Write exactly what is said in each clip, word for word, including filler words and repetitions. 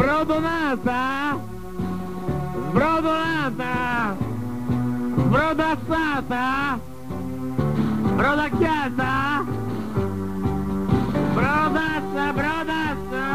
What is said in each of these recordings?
Sbrodonata, sbrodonata, sbrodazzata, brodacchiata, brodazza, brodazza,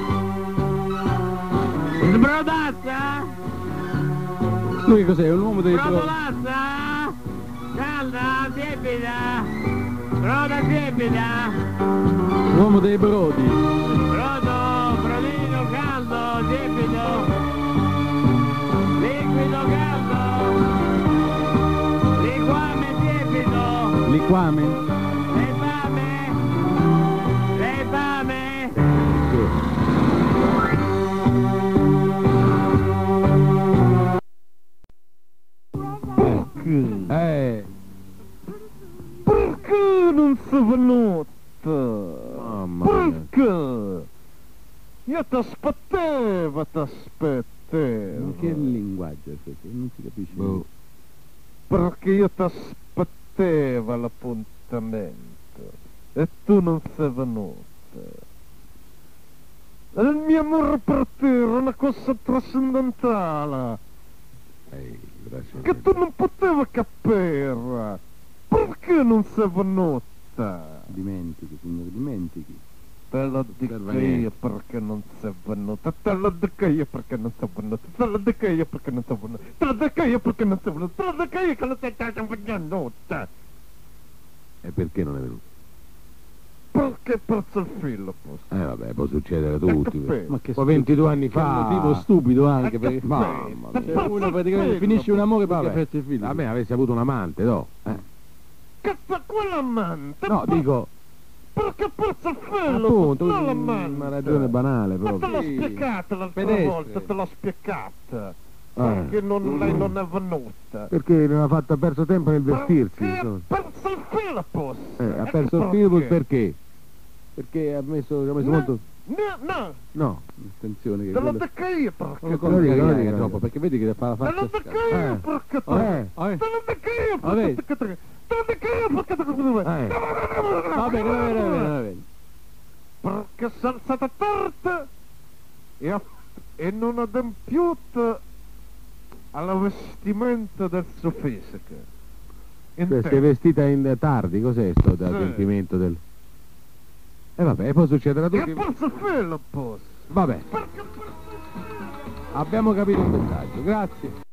sbrodazza. Lui che cos'è? Un uomo dei brodi? Brodolazza, calda, tiepida, broda tiepida. Un uomo dei brodi. Brodo, brodino caldo, tiepido, liquido caldo, liquame tiepido, Liquame? letame, letame. Eh. Perché non sei venuto? Mamma mia. Perché? Io ti aspettavo, ti aspettavo. Ma che linguaggio è questo? Non si capisce. Boh. Perché io ti aspettavo l'appuntamento e tu non sei venuto. Il mio amore per te era una cosa trascendentale Ehi, grazie. che tu non potevi capire. Perché non sei venuta? Dimentichi, signore, dimentichi. Te lo dico io perché non sei venuta, te lo dico io perché non sei venuta, te lo dico io perché non sei venuta, te lo dico io perché non sei venuta, te lo dico io che non sei venuta. E perché non è venuto? Perché perso il filo, posto. Eh vabbè, può succedere a tutti. capito? Ma che Poi ventidue anni Che fa. motivo stupido anche Eh, perché... capito? Mamma mia. Cioè, Uno praticamente finisce un amore perché Vabbè. perde il figlio. Vabbè, avessi avuto un amante, no? Eh. Cazzo, quell'amante! No, per- dico, Perché perso il filo, appunto, non una l'amante. ragione banale Ma te proprio. l'ho spiegata l'altra Pedestre. volta, te l'ho spiegata. Eh. Perché non, lei non è venuta. Perché non ha fatto, ha perso tempo nel vestirsi. Perché ha insomma. perso il filo, posto. Eh, ha Ecco perso il filo perché? Perché ha messo, ha messo No, molto... no, no, No, attenzione che... te lo quello- dico io perché. Non lo te lo dico, dico non lo io. dico troppo, perché vedi che fa la Te lo faccia... dico io Eh. perché te. Eh. Te lo dico io Vabbè. perché te. Te lo dico io perché te. Eh. Va bene, va bene, va bene, va bene. Perché sono stata tarda e, ha- e non ho adempiuto alla vestimenta del suo fisico. Cioè, si è vestita in tardi, cos'è sto Sì. adempimento del... E vabbè, può succedere a E tutti. ha perso il filo, posto. Vabbè, Perché perso il filo? abbiamo capito il messaggio, grazie.